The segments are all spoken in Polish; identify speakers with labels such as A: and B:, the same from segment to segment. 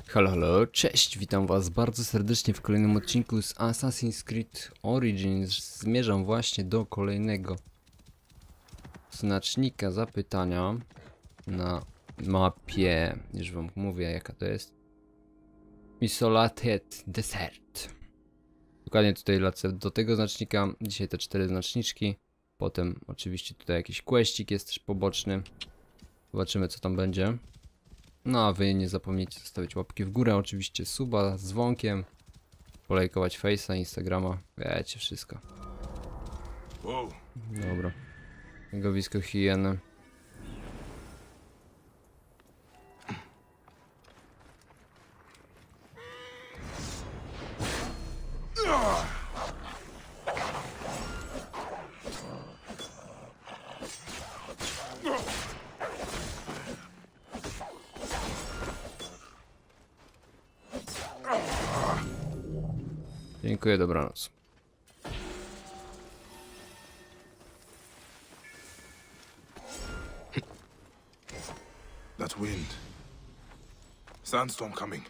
A: Halo, halo, cześć, witam was bardzo serdecznie w kolejnym odcinku z Assassin's Creed Origins. Zmierzam właśnie do kolejnego znacznika zapytania na mapie, już wam mówię jaka to jest. Isolated Desert. Dokładnie tutaj lecę do tego znacznika, dzisiaj te 4 znaczniczki. Potem oczywiście tutaj jakiś questik jest też poboczny. Zobaczymy co tam będzie. No a wy nie zapomnijcie zostawić łapki w górę, oczywiście suba z dzwonkiem, polajkować face'a, Instagrama, wiecie wszystko. Dobra. Legowisko hieny. Dziękuję, dobranoc.
B: That wind. Sandstorm coming.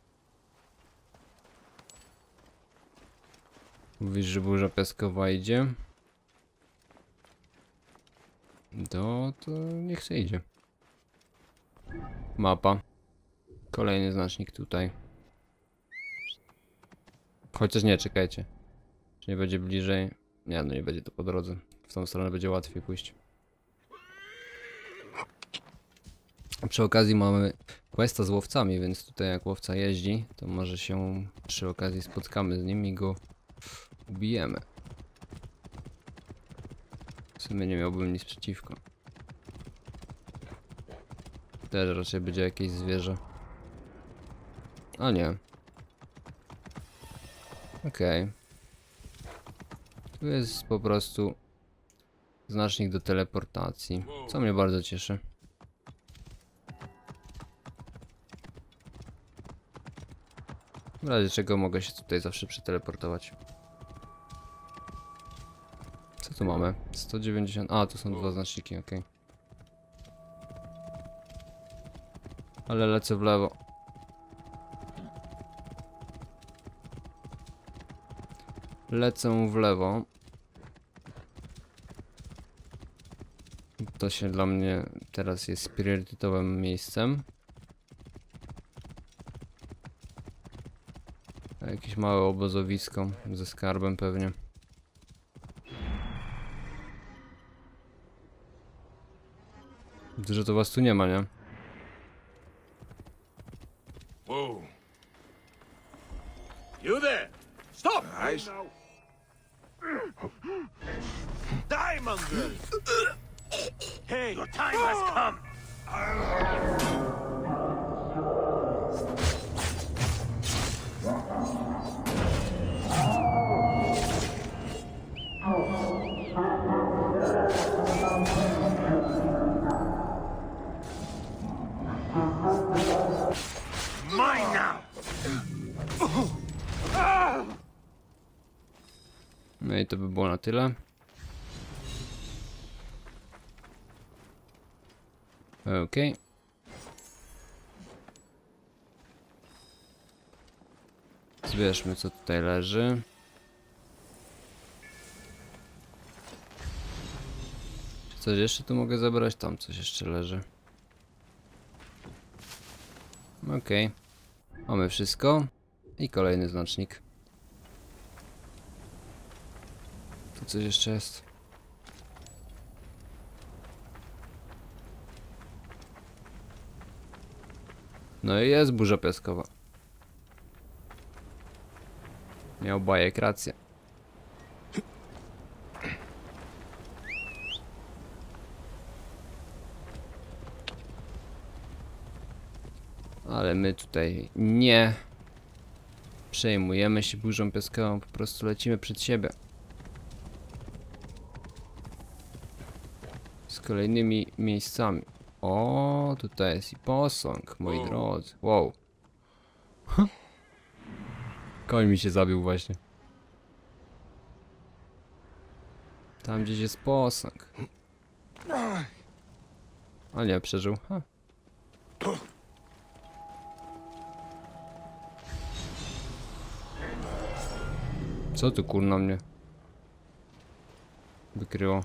A: Mówisz, że burza piaskowa idzie? To niech się idzie. Mapa. Kolejny znacznik tutaj. Chociaż nie, czekajcie. Czy nie będzie bliżej? Nie, no nie będzie to po drodze. W tą stronę będzie łatwiej pójść. A przy okazji mamy questa z łowcami, więc tutaj jak łowca jeździ, to może się przy okazji spotkamy z nim i go ubijemy. W sumie nie miałbym nic przeciwko. Też raczej będzie jakieś zwierzę. A nie. Okej. Tu jest po prostu znacznik do teleportacji, co mnie bardzo cieszy. W razie czego mogę się tutaj zawsze przeteleportować. Co tu mamy? 190... A, tu są dwa znaczniki, okej. Ale lecę w lewo. Lecę w lewo. To się dla mnie teraz jest priorytetowym miejscem. Jakieś małe obozowisko ze skarbem pewnie. Że to was tu nie ma, nie?
B: Whoa.
C: You there! Stop!
B: Nice.
C: Die, mongrel! Hey, your time has come! Mine now!
A: No i to by było na tyle. Okej. Zbierzmy co tutaj leży. Coś jeszcze tu mogę zabrać? Tam coś jeszcze leży. Okej. Mamy wszystko. I kolejny znacznik. Tu coś jeszcze jest. No i jest burza piaskowa. Miał bajek rację. Ale my tutaj nie przejmujemy się burzą piaskową, po prostu lecimy przed siebie. Z kolejnymi miejscami. O, tutaj jest i posąg, moi drodzy. Wow. Koń mi się zabił właśnie. Tam gdzieś jest posąg. A nie, przeżył. Ha. Co tu kurna mnie wykryło?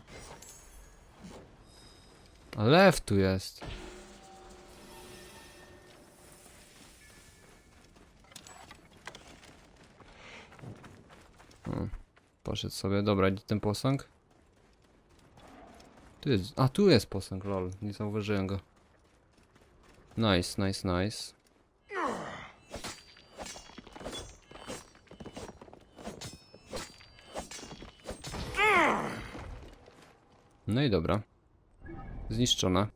A: A lew tu jest. Poszedł sobie. Dobra, gdzie ten posąg? Tu jest. A tu jest posąg, lol. Nie zauważyłem go. Nice, nice, nice. No i dobra. Zniszczona.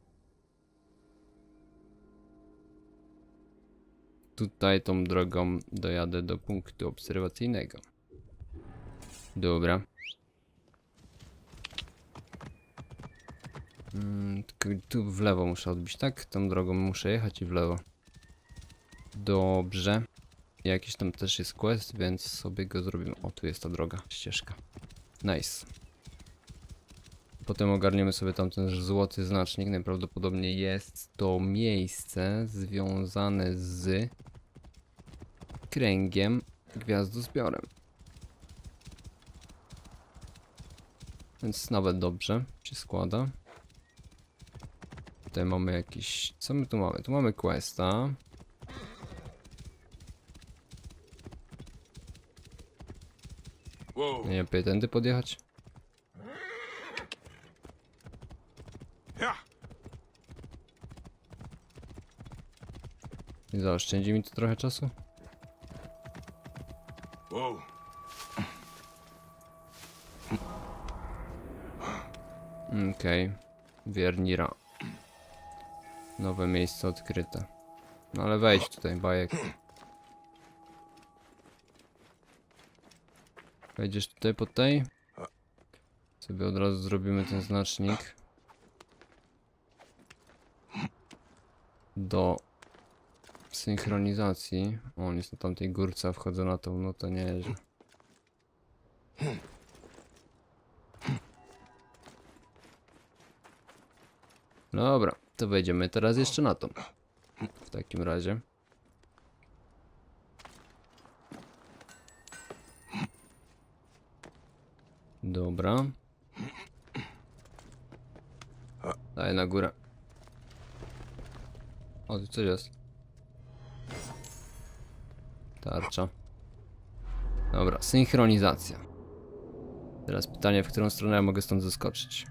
A: Tutaj tą drogą dojadę do punktu obserwacyjnego. Dobra. Tylko tu w lewo muszę odbić, tak? Tą drogą muszę jechać i w lewo. Dobrze. Jakiś tam też jest quest, więc sobie go zrobimy. O, tu jest ta droga, ścieżka. Nice. Potem ogarniemy sobie tamten złoty znacznik. Najprawdopodobniej jest to miejsce związane z kręgiem gwiazdozbiorem. Więc nawet dobrze się składa. Tutaj mamy jakiś... Co my tu mamy? Tu mamy questa.
B: Whoa.
A: Nie lepiej tędy podjechać.
B: Yeah.
A: I zaoszczędzi mi to trochę czasu.
B: Whoa.
A: Okej. Wiernira. Nowe miejsce odkryte. No ale wejdź tutaj, bajek. Wejdziesz tutaj po tej. Sobie od razu zrobimy ten znacznik. Do synchronizacji. O, on jest na tamtej górce, a wchodzę na tą, no to nieźle. Dobra, to wejdziemy teraz jeszcze na tą. W takim razie. Dobra. Daj na górę. O, tu coś jest. Tarcza. Dobra, synchronizacja. Teraz pytanie, w którą stronę ja mogę stąd zeskoczyć.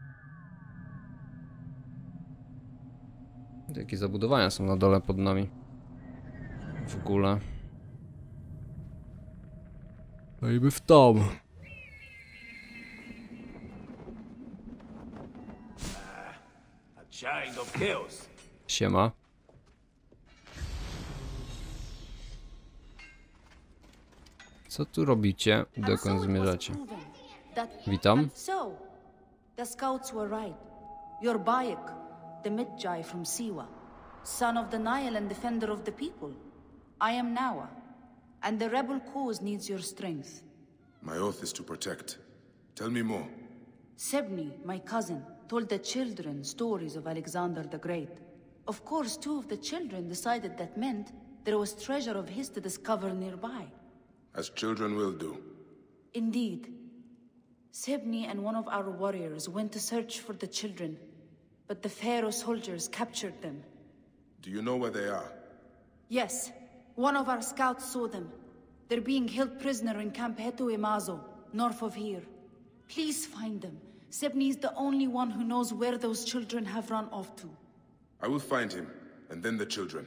A: Jakie zabudowania są na dole pod nami. W ogóle. No i by w tom.
C: A child of chaos.
A: Siema. Co tu robicie? Dokąd zmierzacie? Witam.
D: So, the scouts were right. You're Bayek, the Medjay from Siwa, son of the Nile and defender of the people. I am Nawa, and the rebel cause needs your strength.
B: My oath is to protect. Tell me more.
D: Sebni, my cousin, told the children stories of Alexander the Great. Of course, two of the children decided that meant there was treasure of his to discover nearby.
B: As children will do.
D: Indeed. Sebni and one of our warriors went to search for the children, but the Pharaoh soldiers captured them.
B: Do you know where they are?
D: Yes, one of our scouts saw them. They're being held prisoner in Camp Hetu Imazo, north of here. Please find them. Sebni is the only one who knows where those children have run off to.
B: I will find him, and then the children.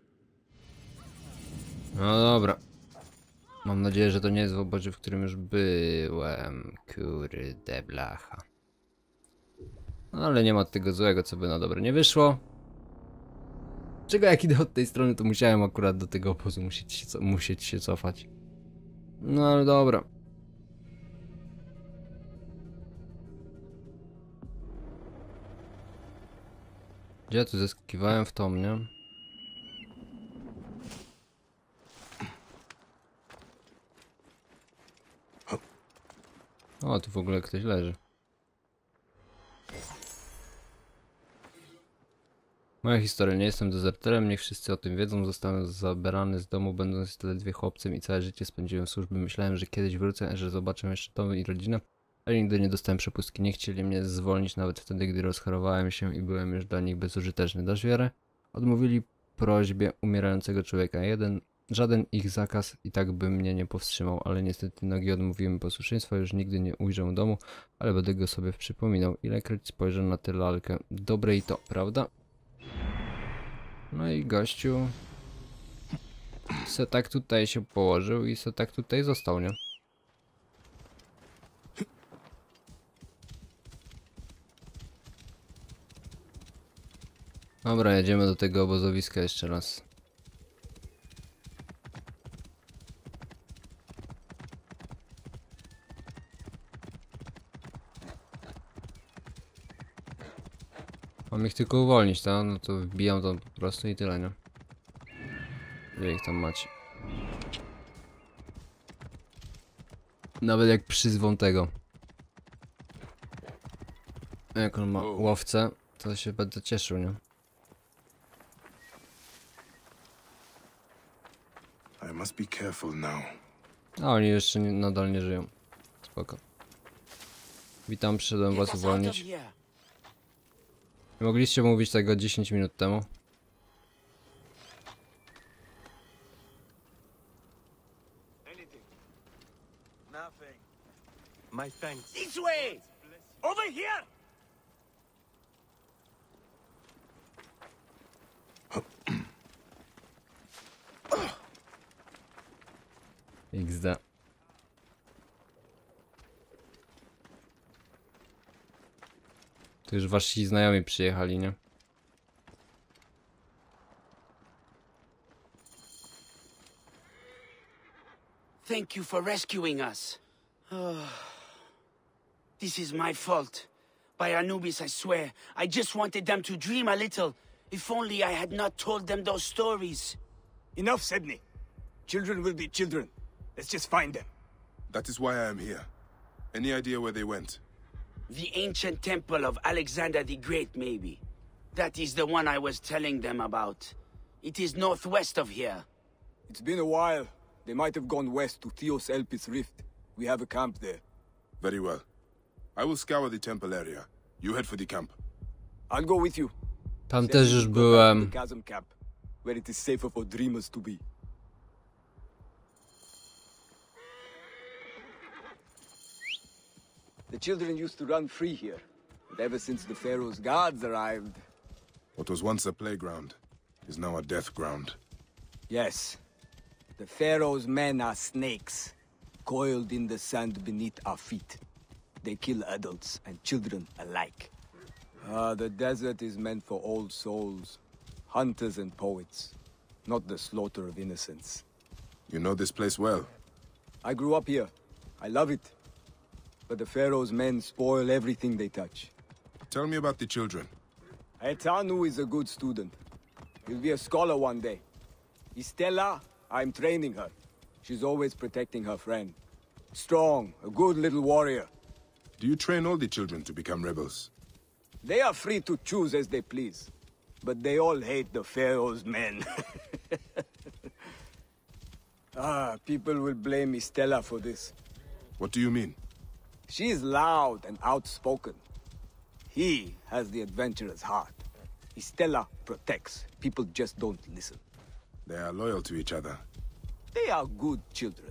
A: No dobra. Mam nadzieję, że to nie jest w obozie, w którym już byłem. Kurde blacha. No ale nie ma tego złego, co by na dobre nie wyszło. Czego jak idę od tej strony, to musiałem akurat do tego obozu musieć się cofać. No ale dobra. Gdzie ja tu zeskakiwałem w tom, nie? O, tu w ogóle ktoś leży. Moja historia, nie jestem dezerterem, niech wszyscy o tym wiedzą. Zostałem zabrany z domu, będąc ledwie chłopcem i całe życie spędziłem w służbie. Myślałem, że kiedyś wrócę, że zobaczę jeszcze dom i rodzinę, ale nigdy nie dostałem przepustki. Nie chcieli mnie zwolnić nawet wtedy, gdy rozchorowałem się i byłem już dla nich bezużyteczny. Dasz wiarę? Odmówili prośbie umierającego człowieka. Żaden ich zakaz i tak by mnie nie powstrzymał, ale niestety nogi odmówiły mi posłuszeństwa. Już nigdy nie ujrzę domu, ale będę go sobie przypominał. Ilekroć spojrzę na tę lalkę. Dobre i to, prawda? No i gościu se tak tutaj się położył i se tak tutaj został, nie? Dobra, jedziemy do tego obozowiska jeszcze raz. Mam ich tylko uwolnić, tak? No to wbijam tam po prostu i tyle, nie? Ile ich tam macie? Nawet jak przyzwą tego. Jak on ma łowcę, to się będę cieszył, nie?
B: I must be careful now.
A: A oni jeszcze nadal nie żyją. Spoko. Witam, przyszedłem was uwolnić. Nie mogliście mówić tego 10 minut temu?
C: Nothing. My thanks. This way! Over here!
A: XD. Tu już wasi znajomi przyjechali, nie?
E: Thank you for rescuing us. This is my fault. By Anubis, I swear. I just wanted them to dream a little. If only I had not told them those stories.
C: Enough, Sydney. Children will be children. Let's just find them.
B: That is why I am here. Any idea where they went?
E: The ancient temple of Alexander the Great, maybe. That is the one I was telling them about. It is northwest of here.
C: It's been a while. They might have gone west to Theos Elpis Rift. We have a camp there.
B: Very well. I will scour the temple area. You head for the camp.
C: I'll go with you.
A: Tam
C: Then
A: też
C: we
A: już
C: will go back to
A: byłem.
C: the chasm camp, where it is safer for dreamers to be. The children used to run free here, but ever since the Pharaoh's guards arrived...
B: What was once a playground is now a death ground.
C: Yes. The Pharaoh's men are snakes, coiled in the sand beneath our feet. They kill adults and children alike. The desert is meant for old souls, hunters and poets, not the slaughter of innocents.
B: You know this place well.
C: I grew up here. I love it. But the Pharaoh's men spoil everything they touch.
B: Tell me about the children.
C: Etanu is a good student. He'll be a scholar one day. Istella, I'm training her. She's always protecting her friend. Strong, a good little warrior.
B: Do you train all the children to become rebels?
C: They are free to choose as they please. But they all hate the Pharaoh's men. People will blame Istella for this.
B: What do you mean?
C: She is loud and outspoken. He has the adventurer's heart. Istella protects. People just don't listen.
B: They are loyal to each other.
C: They are good children.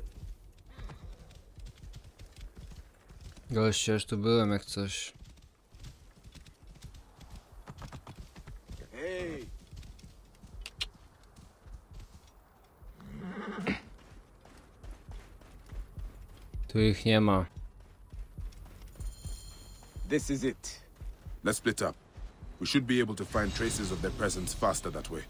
A: Goście, już tu byłem jak coś.
C: Hey!
A: Tu ich nie ma.
C: This is it.
B: Let's split up. We should be able to find traces of their presence faster that way.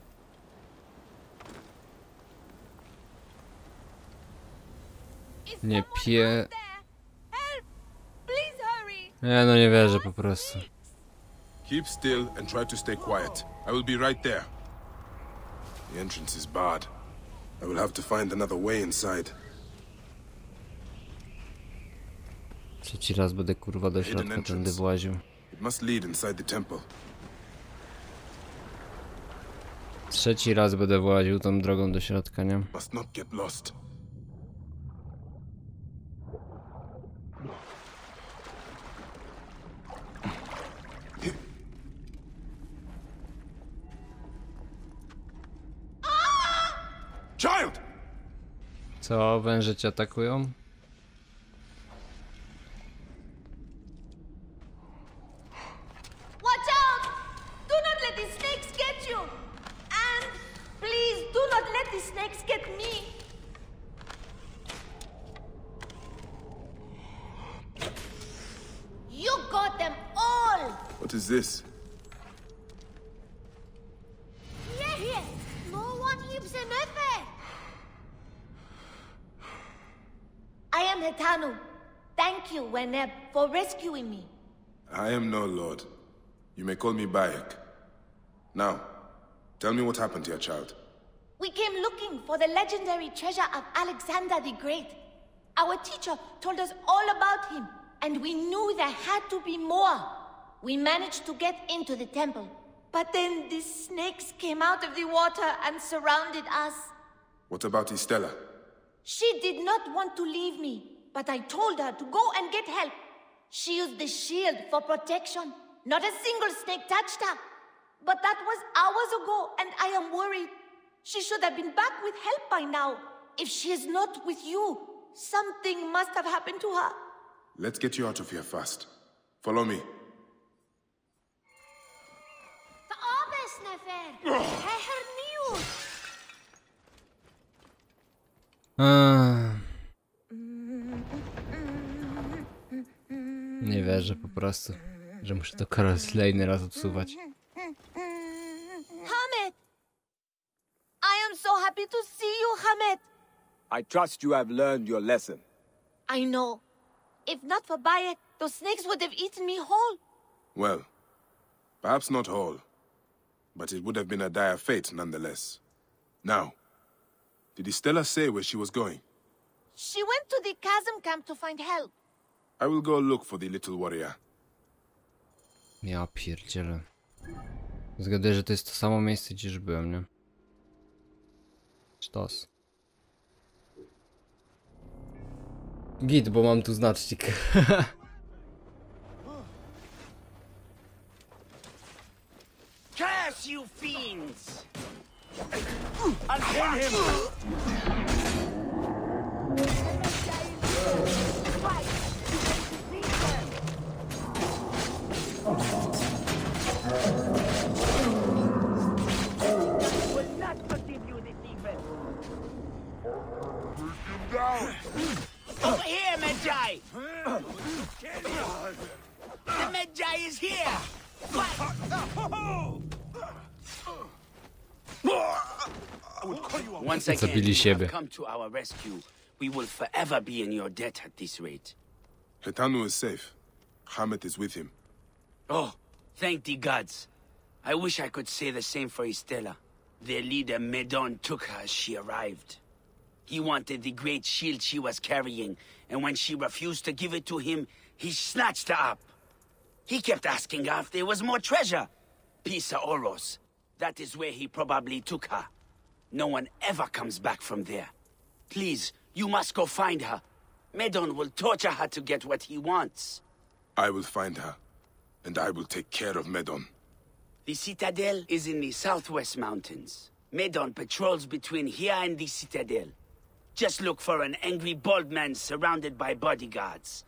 A: Nie pie...
F: Help! Please hurry!
A: Nie, no nie wierzę po prostu.
B: Keep still and try to stay quiet. I will be right there. The entrance is barred. I will have to find another way inside.
A: Trzeci raz będę kurwa do środka tędy właził.
B: It must lead inside the temple.
A: Trzeci raz będę właził tą drogą do środka, nie?
B: Must not get lost. Child!
A: Co, węże cię atakują?
F: Watch out! Do not let the snakes get you! And please do not let the snakes get me! You got them all!
B: What is this?
F: Here! No one lives in Efe! I am Hetanu. Thank you, Weneb, for rescuing me.
B: I am no lord. You may call me Bayek. Now, tell me what happened to your child.
F: We came looking for the legendary treasure of Alexander the Great. Our teacher told us all about him, and we knew there had to be more. We managed to get into the temple, but then the snakes came out of the water and surrounded us.
B: What about Estella?
F: She did not want to leave me, but I told her to go and get help. She used the shield for protection. Not a single snake touched her. But that was hours ago, and I am worried. She should have been back with help by now. If she is not with you, something must have happened to her.
B: Let's get you out of here fast. Follow me.
A: Nie wierzę po prostu, że muszę to kolejny raz odsuwać.
F: Hamed! I am so happy to see you, Hamed!
C: I trust you have learned your lesson.
F: I know. If not for Bayek, those snakes would have eaten me whole.
B: Well, perhaps not whole, but it would have been a dire fate nonetheless. Now, did Estella say where she was going?
F: She went to the chasm camp to find help.
B: I will go look for the little warrior.
A: Ja pierdzielę. Zgaduję, że to jest to samo miejsce, gdzie już byłem, nie? Sztos. Git, bo mam tu znacznik.
E: Curse you fiends! Unpin him! Will not forgive you this evening. Over here, Medjay! The Medjay is here! Once again,
A: Zabili
E: you
A: siebie.
E: have come to our rescue. We will forever be in your debt at this rate.
B: Hetanu is safe. Hamet is with him.
E: Oh, thank the gods. I wish I could say the same for Estella. Their leader, Medon, took her as she arrived. He wanted the great shield she was carrying, and when she refused to give it to him, he snatched her up. He kept asking her if there was more treasure. Pisa Oros. That is where he probably took her. No one ever comes back from there. Please, you must go find her. Medon will torture her to get what he wants.
B: I will find her, and I will take care of Medon.
E: The citadel is in the southwest mountains. Medon patrols between here and the citadel. Just look for an angry bald man surrounded by bodyguards.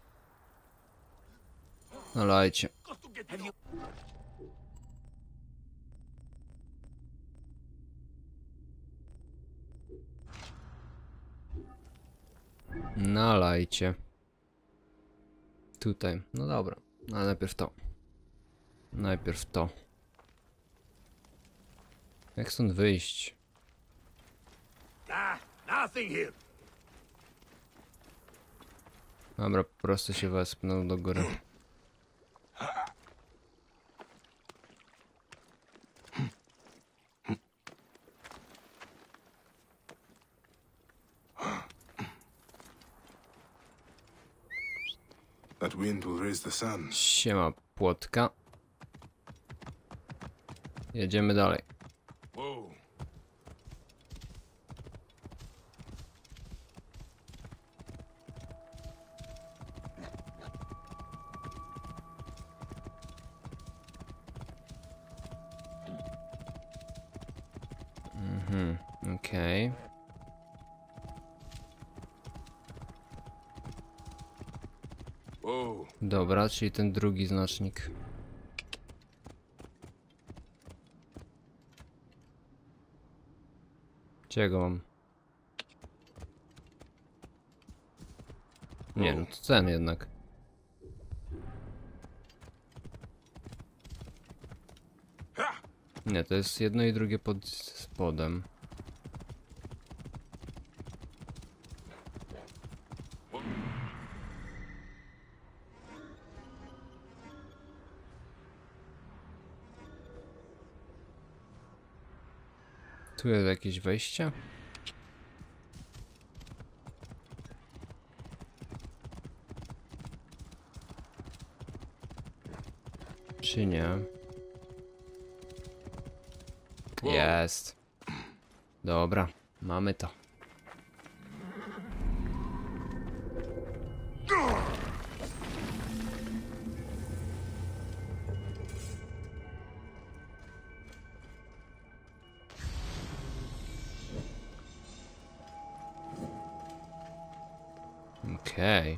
A: Nalajcie.
E: Have you...
A: Nalajcie. Tutaj. No dobra. Ale najpierw to. Najpierw to. Jak stąd wyjść?
E: Nothing here.
A: Dobra, po prostu się wespnął do góry.
B: That wind will raise the sun.
A: Siema, płotka. Jedziemy dalej.
B: Whoa,
A: Okej.
B: Whoa.
A: Dobra, czyli ten drugi znacznik. Gdzie go mam? Nie, no to ten jednak. Nie, to jest jedno i drugie pod spodem. Tu jest jakieś wejście? Czy nie? Jest. Dobra, mamy to. Okej.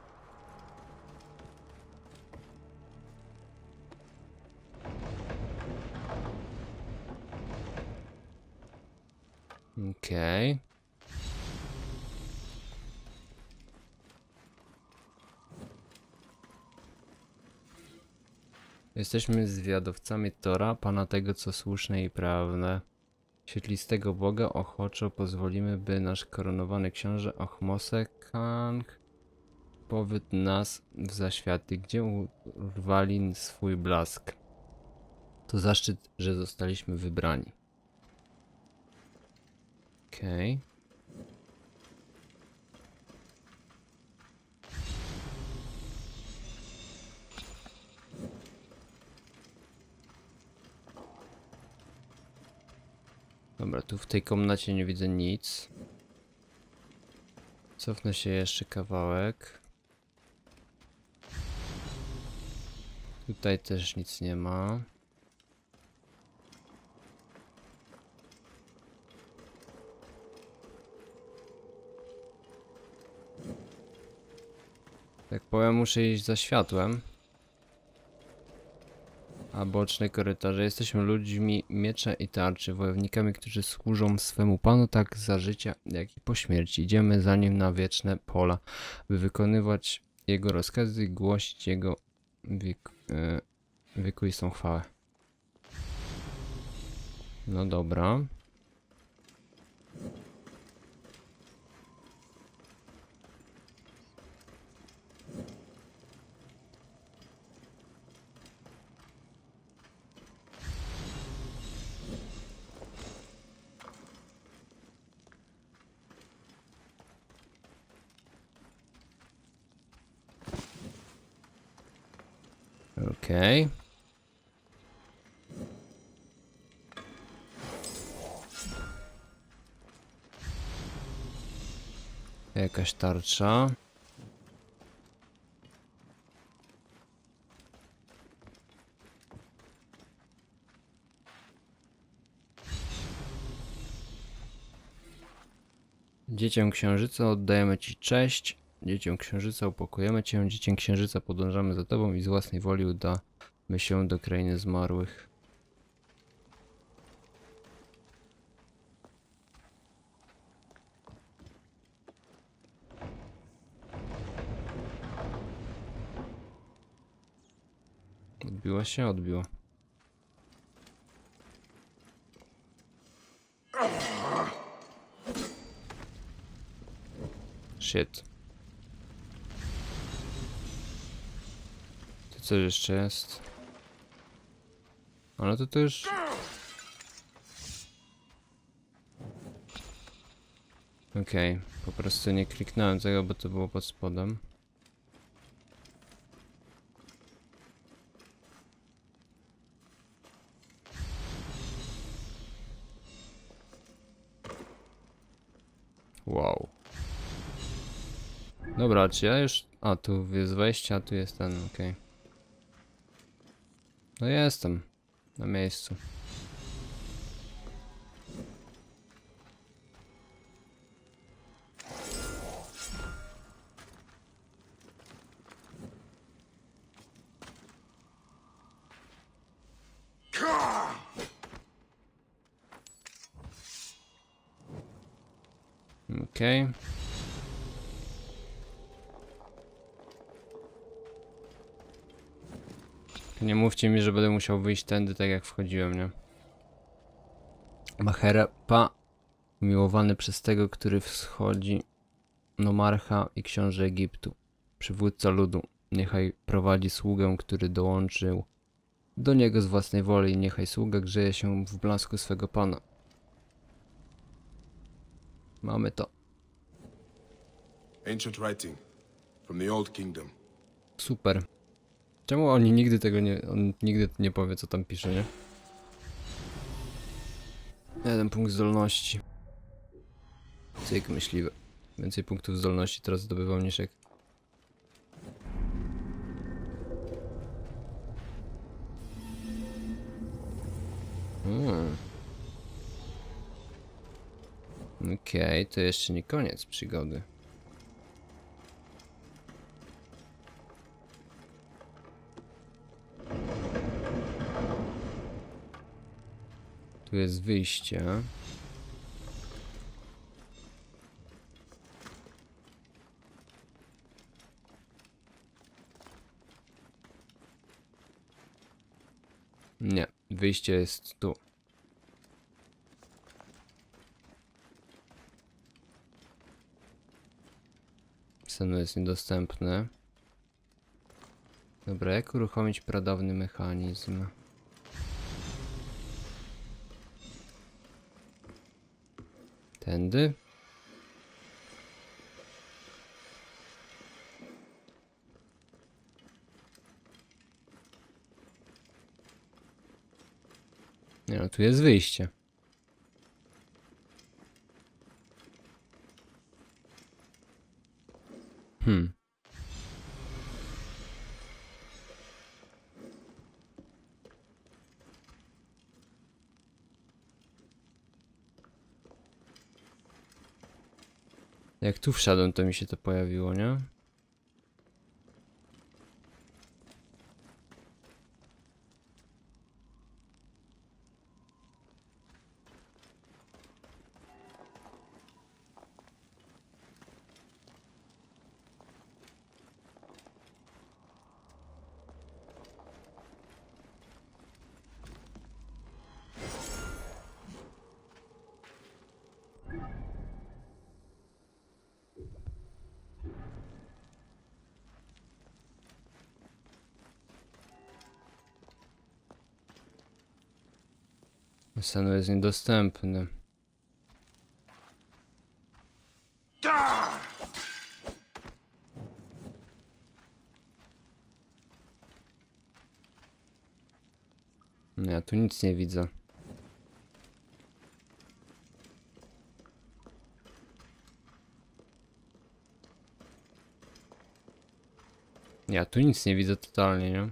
A: Okej. Jesteśmy zwiadowcami Tora, pana tego co słuszne i prawne. Świetlistego Boga ochoczo pozwolimy, by nasz koronowany książę Ochmosekang powiódł nas w zaświaty, gdzie urwali swój blask. To zaszczyt, że zostaliśmy wybrani. Okej. Dobra, tu w tej komnacie nie widzę nic. Cofnę się jeszcze kawałek. Tutaj też nic nie ma. Tak powiem, muszę iść za światłem. A boczne korytarze. Jesteśmy ludźmi miecze i tarczy, wojownikami, którzy służą swemu panu tak za życia, jak i po śmierci. Idziemy za nim na wieczne pola, by wykonywać jego rozkazy i głosić jego wiekuistą chwałę. No dobra. Okej. Jakaś tarcza. Dzieciom księżyca oddajemy ci cześć. Dzieciom księżyca upokojemy cię. Dzieciom księżyca podążamy za tobą i z własnej woli udamy się do krainy zmarłych. Odbiła się? Odbiła. Shit. Tu coś jeszcze jest. Ale to już... Okej, po prostu nie kliknąłem tego, bo to było pod spodem. Wow. Dobra, czy ja już... A, tu jest wejście, a tu jest ten, okej. No jestem. Na miejscu. Okej. Nie mówcie mi, że będę musiał wyjść tędy, tak jak wchodziłem, nie? Maherepa, umiłowany przez tego, który wschodzi, nomarcha i książę Egiptu, przywódca ludu. Niechaj prowadzi sługę, który dołączył do niego z własnej woli i niechaj sługa grzeje się w blasku swego pana. Mamy to.
B: Ancient writing from the Old Kingdom.
A: Super. Czemu oni nigdy tego nie... On nigdy nie powie, co tam pisze, nie? 1 punkt zdolności. Cyk, myśliwy. Więcej punktów zdolności teraz zdobywam niż jak... Okej, to jeszcze nie koniec przygody. Tu jest wyjście. Nie, wyjście jest tu. Scena jest niedostępny. Dobra, jak uruchomić pradawny mechanizm? Tędy? Nie no, tu jest wyjście. Jak tu wszedłem, to mi się to pojawiło, nie? Sen jest niedostępny. No, ja tu nic nie widzę. Ja tu nic nie widzę totalnie, nie?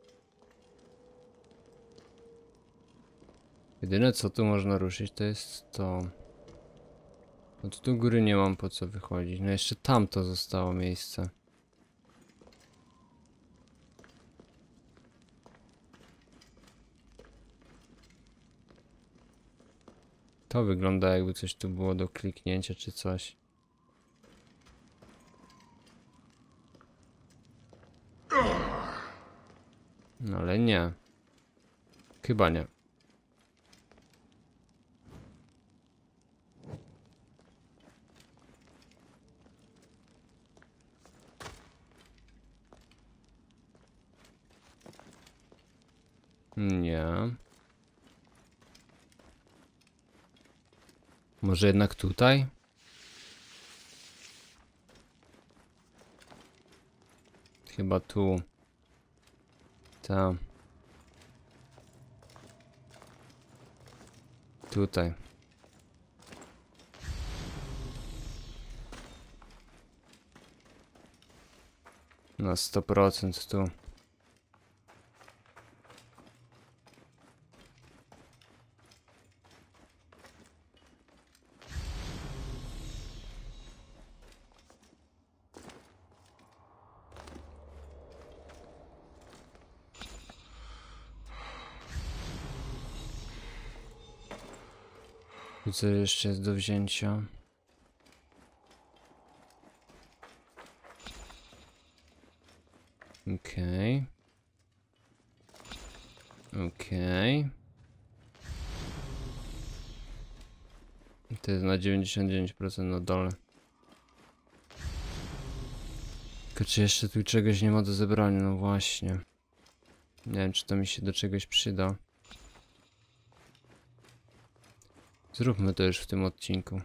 A: Jedyne co tu można ruszyć to jest to... No tu do góry nie mam po co wychodzić. No jeszcze tamto zostało miejsce. To wygląda jakby coś tu było do kliknięcia czy coś. No ale nie. Chyba nie. Nie. Może jednak tutaj? Chyba tu. Tam. Tutaj. Na 100% tu. Tu co jeszcze jest do wzięcia? Okej. Okej. To jest na 99% na dole. Tylko czy jeszcze tu czegoś nie ma do zebrania? No właśnie. Nie wiem, czy to mi się do czegoś przyda. Zróbmy to już w tym odcinku.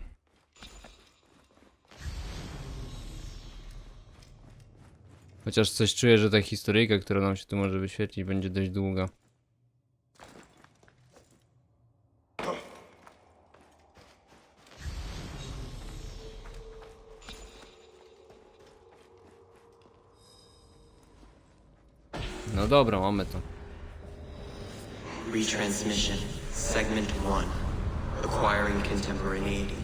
A: Chociaż coś czuję, że ta historyjka, która nam się tu może wyświetlić, będzie dość długa. No dobra, mamy to.
G: Retransmission, segment 1, acquiring contemporaneity.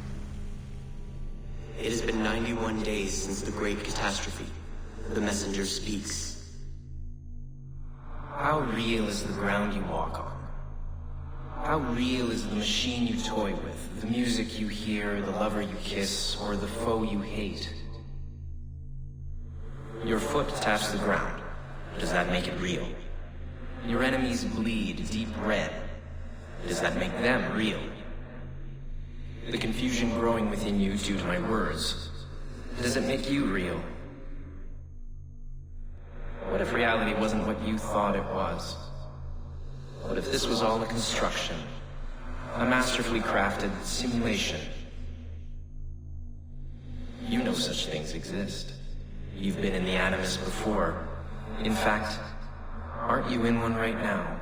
G: It has been 91 days since the great catastrophe. The messenger speaks.
H: How real is the ground you walk on? How real is the machine you toy with, the music you hear, the lover you kiss, or the foe you hate? Your foot taps the ground. Does that make it real? Your enemies bleed deep red. Does that make them real? The confusion growing within you due to my words. Does it make you real? What if reality wasn't what you thought it was? What if this was all a construction? A masterfully crafted simulation? You know such things exist. You've been in the Animus before. In fact, aren't you in one right now?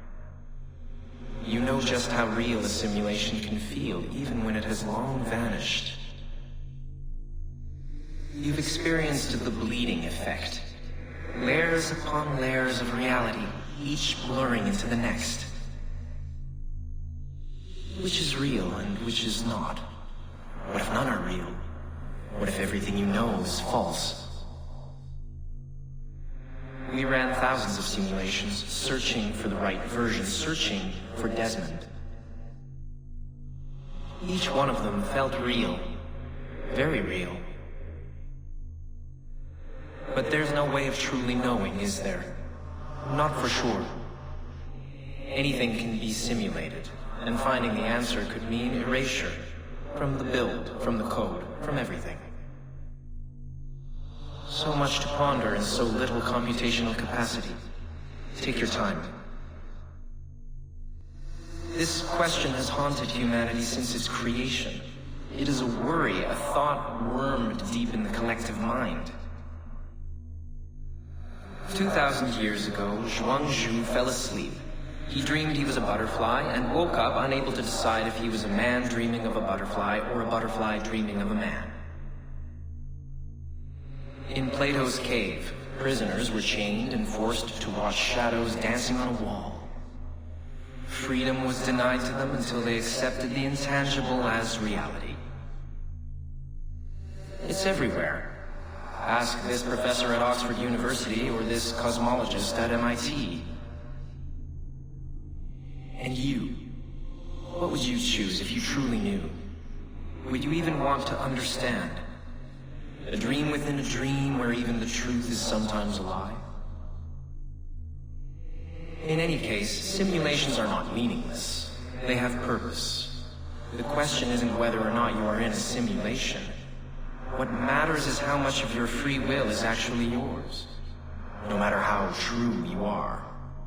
H: You know just how real a simulation can feel, even when it has long vanished. You've experienced the bleeding effect. Layers upon layers of reality, each blurring into the next. Which is real and which is not? What if none are real? What if everything you know is false? We ran thousands of simulations, searching for the right version, searching for Desmond. Each one of them felt real. Very real. But there's no way of truly knowing, is there? Not for sure. Anything can be simulated, and finding the answer could mean erasure. From the build, from the code, from everything. So much to ponder in so little computational capacity. Take your time. This question has haunted humanity since its creation. It is a worry, a thought wormed deep in the collective mind. 2,000 years ago, Zhuang Zhu fell asleep. He dreamed he was a butterfly and woke up unable to decide if he was a man dreaming of a butterfly or a butterfly dreaming of a man. In Plato's cave, prisoners were chained and forced to watch shadows dancing on a wall. Freedom was denied to them until they accepted the intangible as reality. It's everywhere. Ask this professor at Oxford University or this cosmologist at MIT. And you, what would you choose if you truly knew? Would you even want to understand? A dream within a dream where even the truth is sometimes a lie? In any case, simulations are not meaningless. They have purpose. The question isn't whether or not you are in a simulation. What matters is how much of your free will is actually yours, no matter how true you are.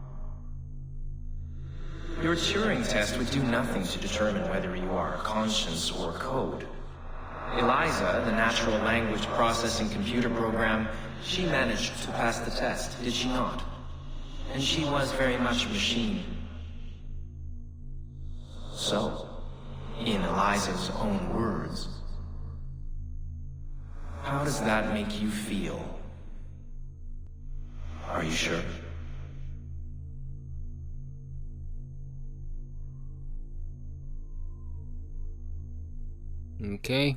H: Your Turing test would do nothing to determine whether you are conscience or code. Eliza, the natural language processing computer program, she managed to pass the test, did she not? And she was very much a machine. So, in Eliza's own words, how does that make you feel? Are you sure?
A: Okej.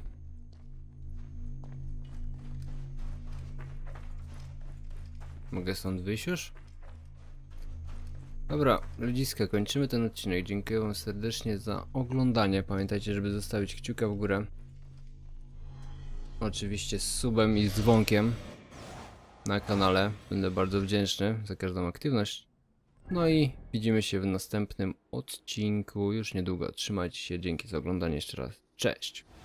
A: Mogę stąd wyjść już? Dobra, ludziska, kończymy ten odcinek. Dziękuję wam serdecznie za oglądanie. Pamiętajcie, żeby zostawić kciuka w górę. Oczywiście z subem i z dzwonkiem. na kanale. Będę bardzo wdzięczny za każdą aktywność. No i widzimy się w następnym odcinku już niedługo. Trzymajcie się, dzięki za oglądanie jeszcze raz. Cześć!